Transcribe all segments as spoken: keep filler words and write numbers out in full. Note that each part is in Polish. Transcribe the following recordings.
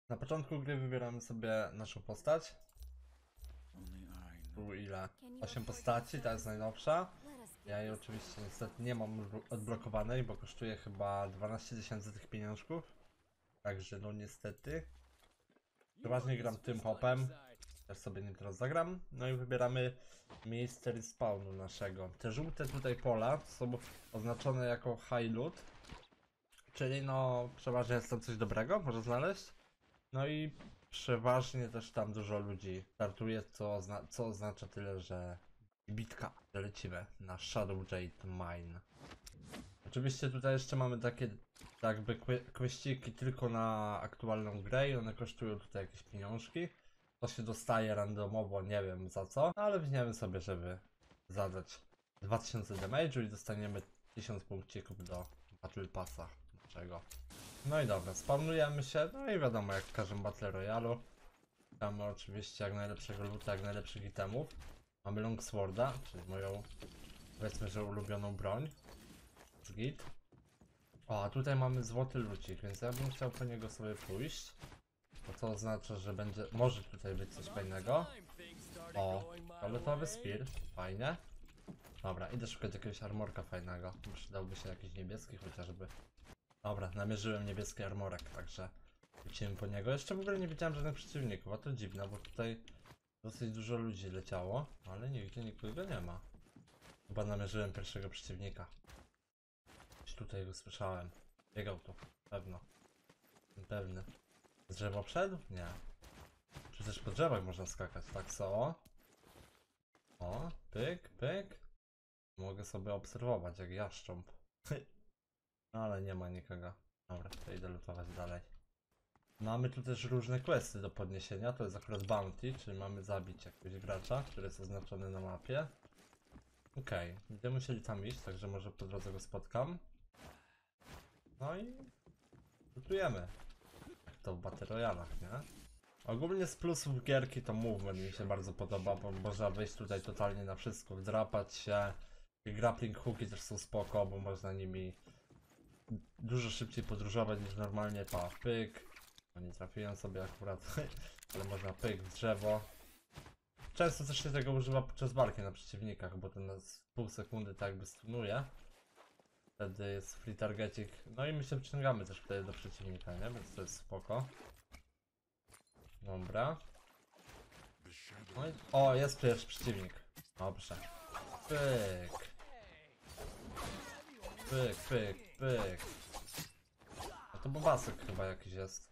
Na początku gry wybieramy sobie naszą postać. Tu ile? osiem postaci, ta jest najnowsza. Ja jej oczywiście niestety nie mam odblokowanej, bo kosztuje chyba dwanaście tysięcy tych pieniążków. Także no niestety. Przeważnie gram tym hopem. Też sobie nim teraz zagram. No i wybieramy miejsce respawnu naszego. Te żółte tutaj pola są oznaczone jako high loot. Czyli no przeważnie jest tam coś dobrego, można znaleźć. No i przeważnie też tam dużo ludzi startuje, co, ozna co oznacza tyle, że bitka, że lecimy na Shadow Jade Mine. Oczywiście tutaj jeszcze mamy takie jakby kwestiki tylko na aktualną grę i one kosztują tutaj jakieś pieniążki. To się dostaje randomowo, nie wiem za co, ale weźmiemy sobie, żeby zadać dwa tysiące damage'u i dostaniemy tysiąc punkcików do Battle Passa naszego. No i dobra, spawnujemy się, no i wiadomo, jak w każdym Battle Royale'u. Mamy oczywiście jak najlepszego loota, jak najlepszych itemów. Mamy Longsworda, czyli moją, powiedzmy, że ulubioną broń. Z git. O, a tutaj mamy złoty lucik, więc ja bym chciał po niego sobie pójść. Bo to oznacza, że będzie, może tutaj być coś fajnego. O, fioletowy spear, fajnie. Dobra, idę szukać jakiegoś armorka fajnego. Przydałby się jakiś niebieski chociażby. Dobra, namierzyłem niebieski armorek, także lecimy po niego. Jeszcze w ogóle nie widziałem żadnych przeciwników, a to dziwne, bo tutaj dosyć dużo ludzi leciało, ale nigdzie nikogo nie ma. Chyba namierzyłem pierwszego przeciwnika. Gdzieś tutaj go słyszałem. Biegał tu, pewno. Jestem pewny. Z drzewa wszedł? Nie. Czy też po drzewach można skakać, tak co? O, pyk, pyk. Mogę sobie obserwować jak jaszcząb. No ale nie ma nikogo. Dobra, to idę lutować dalej. Mamy tu też różne questy do podniesienia, to jest akurat bounty, czyli mamy zabić jakiegoś gracza, który jest oznaczony na mapie. Okej, okay. Będziemy musieli tam iść, także może po drodze go spotkam. No i lutujemy. Jak to w Battle Royalach, nie? Ogólnie z plusów gierki to movement mi się bardzo podoba, bo można wyjść tutaj totalnie na wszystko, wdrapać się. I grappling hooki też są spoko, bo można nimi dużo szybciej podróżować niż normalnie. Pa, pyk. No nie trafiłem sobie akurat, ale można pyk w drzewo. Często też się tego używa podczas walki na przeciwnikach, bo to nas pół sekundy tak jakby stunuje. Wtedy jest free targeting. No i my się przyciągamy też wtedy do przeciwnika, nie? Więc to jest spoko. Dobra. No i... O, jest pierwszy przeciwnik. Dobrze. Pyk. Pyk, pyk, pyk. No to bobasek chyba jakiś jest.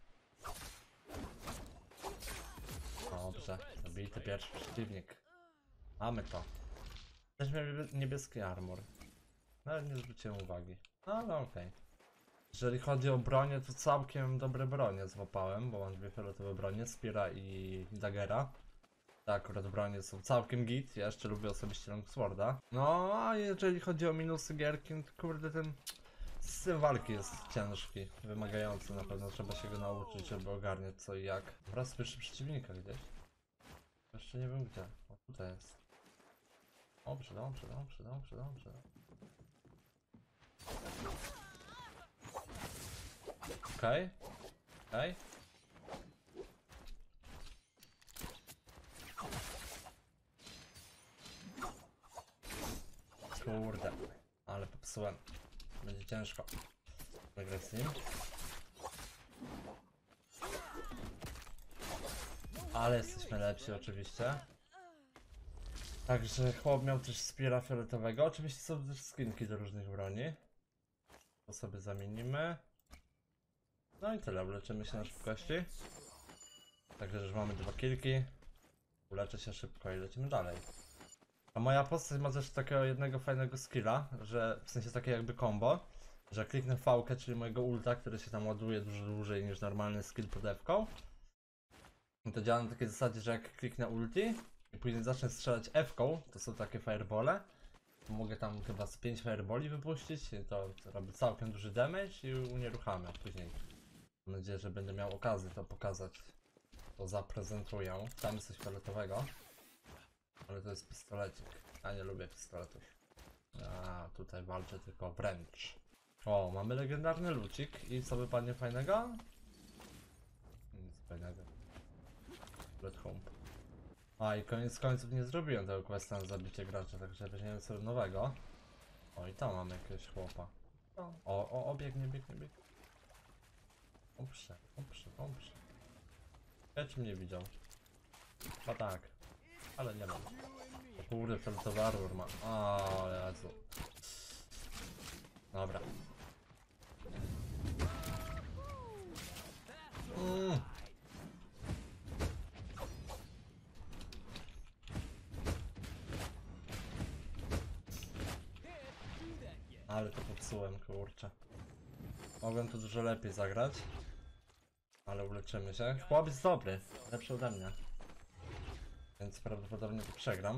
Dobrze, zabity pierwszy przeciwnik. Mamy to. Też miał niebieski armor. Nawet nie zwróciłem uwagi. No ale okej. Okay. Jeżeli chodzi o bronię, to całkiem dobre bronie złapałem, bo mam dwie fioletowe bronie, Spira i Daggera. Te akurat bronie są całkiem git, ja jeszcze lubię osobiście Longsworda. No, a jeżeli chodzi o minusy gierki, to kurde ten system walki jest ciężki, wymagający, na pewno trzeba się go nauczyć, żeby ogarniać co i jak. Wraz pierwszy przeciwnika gdzieś. Jeszcze nie wiem gdzie. O, tutaj jest. Dobrze, dobrze, dobrze, dobrze, dobrze. Okej. Okay. Okej. Okay. Kurde. Ale popsułem. Będzie ciężko. Zagrać z nim. Ale jesteśmy lepsi oczywiście. Także chłop miał też Spira fioletowego. Oczywiście są też skinki do różnych broni. To sobie zamienimy. No i tyle, uleczymy się na szybkości. Także już mamy dwa kilki. Uleczę się szybko i lecimy dalej. A moja postać ma też takiego jednego fajnego skilla, że w sensie takie jakby combo, że jak kliknę V-kę, czyli mojego ulta, który się tam ładuje dużo dłużej niż normalny skill pod F-ką, to działa na takiej zasadzie, że jak kliknę ulti i później zacznę strzelać F-ką, to są takie firebole, to mogę tam chyba z pięć fireboli wypuścić, to, to robi całkiem duży damage i unieruchamia później. Mam nadzieję, że będę miał okazję to pokazać, to zaprezentuję. Tam jest coś fioletowego. Ale to jest pistolecik. Ja nie lubię pistoletów. A tutaj walczę tylko wręcz. O, mamy legendarny lucik. I co wypadnie fajnego? Nic A i koniec końców nie zrobiłem tego questa na zabicie gracza, także weźmiemy sobie nowego. O i tam mamy jakiegoś chłopa. O, o, o, biegnie, biegnie, biegnie. Dobrze, dobrze, dobrze. Ja czy mnie widział? No tak. Ale nie mam. O kurde, ten towaru ma. O Jezu. Dobra. Mm. Ale to popsułem, kurczę. Mogłem tu dużo lepiej zagrać. Ale uleczymy się. Chłop jest dobry. Lepszy ode mnie. Więc prawdopodobnie to przegram.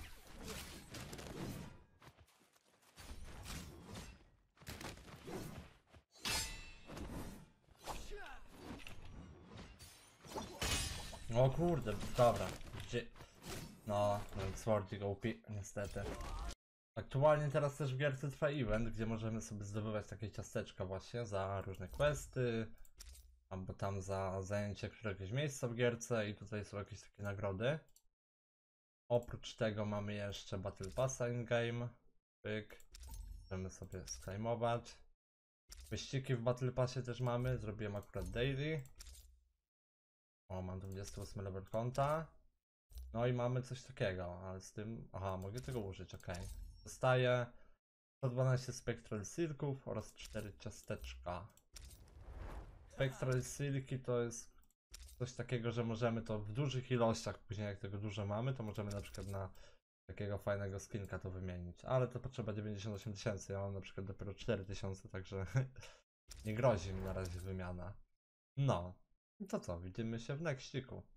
O kurde, dobra. Gdzie... No, Swordy go upi... niestety. Aktualnie teraz też w gierce trwa event, gdzie możemy sobie zdobywać takie ciasteczka właśnie za różne questy. Albo tam za zajęcie któregoś miejsca w gierce i tutaj są jakieś takie nagrody. Oprócz tego mamy jeszcze Battle Passa in-game. Pyk. Możemy sobie sklejmować. Wyścigi w Battle Passie też mamy, zrobiłem akurat daily. O, mam dwudziesty ósmy level konta. No i mamy coś takiego, ale z tym... Aha, mogę tego użyć, ok. Dostaję sto dwanaście Spectral Silków oraz cztery ciasteczka. Spectral Silki to jest coś takiego, że możemy to w dużych ilościach, później jak tego dużo mamy, to możemy na przykład na takiego fajnego skinka to wymienić. Ale to potrzeba dziewięćdziesiąt osiem tysięcy, ja mam na przykład dopiero cztery tysiące, także nie grozi mi na razie wymiana. No, i to co, widzimy się w nextiku.